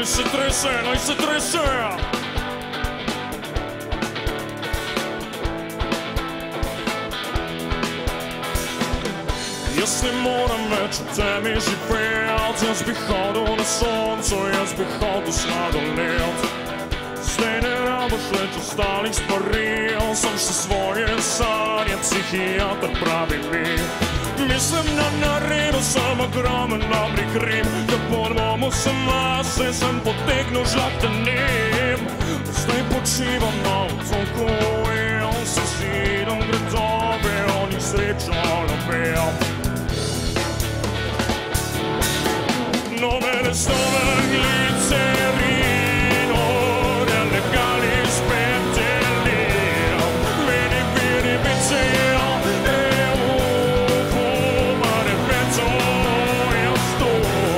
se trese, naj se trese. Jaz ne moram več v temi živeti, jaz bi hodil na soncu, jaz bi hodil sladoled. Zdaj ne rabiš več ostalih stvari, sem še svoje sanje, psihiater pravi mi. Mislim, da naredil sem ogromen dobrih rim, da podbomu sem vase, sem potegnil žlahtanim. Zdaj počivam na otoku in se zidom gradove, on jih srečno ljubim. No me ne stoven glicerino, nelegali spetelino, vedi, vedi, biceo, fumare pezzo io sto.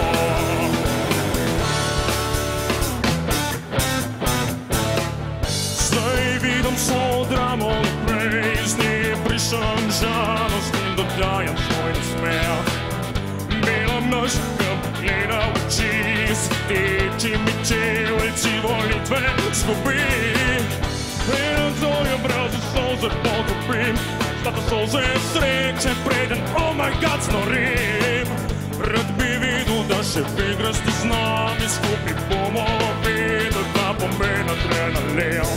Zdaj vidim svoj dramo prezni, prišem žalost in dodajam svoj nasmeh. Belam nožka gleda v oči, steči mi čevlji volitve zgubi. In to je brez solze potopim, stata solze sreče preden, oh my god, znorim. Rad bi videl, da še igrasti z nami, skupaj bomo videli, da pomen adrenalin.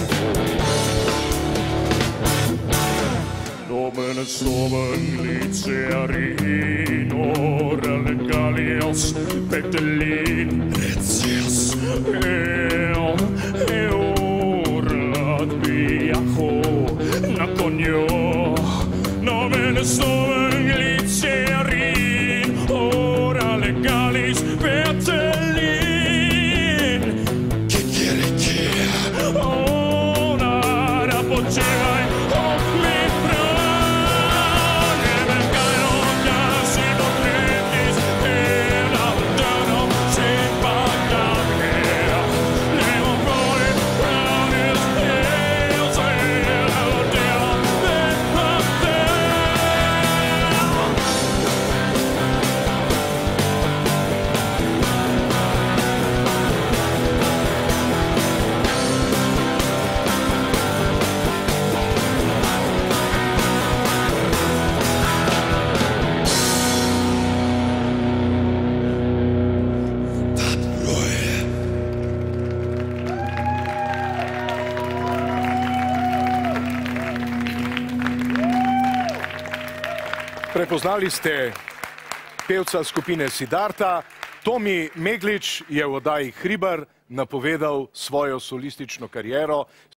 Come ne stoven glicerino, relegalios, petelin, prezios, rad bi jahal na konju. No me ne stoven glicerino, relegalios, petelin. Che quiere que? Oh, nada, počivaj, oh, mi Prepoznali ste pevca skupine Siddharta. Tomi Meglič je v oddaji Hribar napovedal svojo solistično kariero.